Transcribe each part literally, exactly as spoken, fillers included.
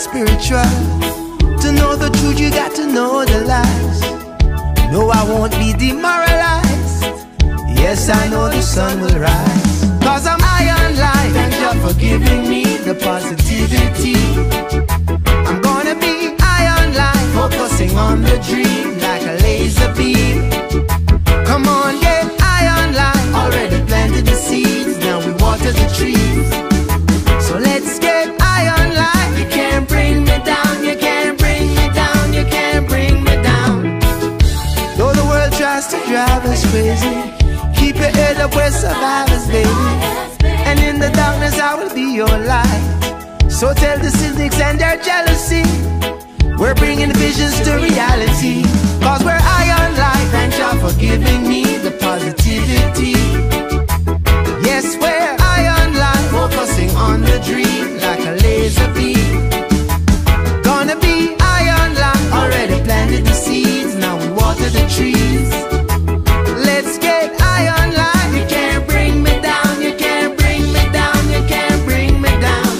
spiritual. To know the truth, you got to know the lies. No, I won't be demoralized. Yes, I know the sun will rise. Cause I'm high on life. Thank you for giving me the positivity. I'm gonna be high on life, focusing on the dream like a laser beam. Come on, get high on life. Already planted the seeds, now we water the trees. So let's get high on life. You can't bring me down, you can't bring me down, you can't bring me down. Though the world tries to drive us crazy, keep your head up, we're survivors, baby. And in the darkness I will be your light. So tell the cynics and their jealousy, we're bringing visions to reality. Cause we're high on life. Thank you for giving me the positivity. Yes, we're high on life, focusing on the dream like a laser beam. Gonna be high on life. Already planted the seeds, now we water the trees. Let's get high on life. You can't bring me down, you can't bring me down, you can't bring me down.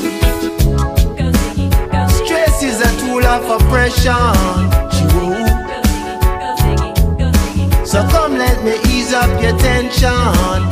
Stress is a tool of oppression. So come let me ease up your tension.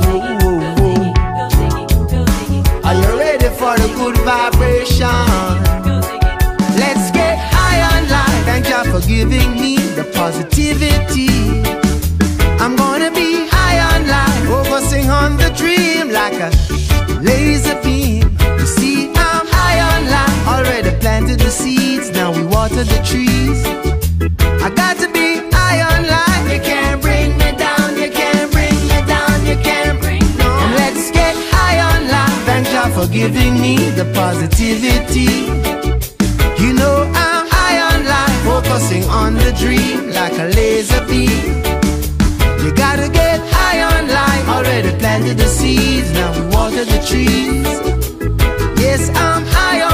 Are you ready for the good vibration? Let's get high on life. Thank you for giving me the positivity. I'm gonna be high on life, focusing on the dream like a laser beam. You see, I'm high on life. Already planted the seeds, now we water the trees. I got to be high on life. You can't bring me down, you can't bring me down, you can't bring me down. Let's get high on life. Thank you for giving me the positivity. You know I'm high on life, focusing on the dream like a laser beam. You gotta get high on life. Already planted the seeds, now we water the trees. Yes, I'm high on